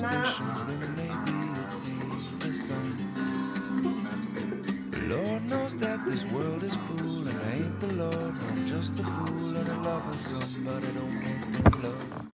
superstitions, then maybe it's the sun. The Lord knows that this world is cruel, and I ain't the Lord, I'm just a fool and a lover. Somebody don't want no love.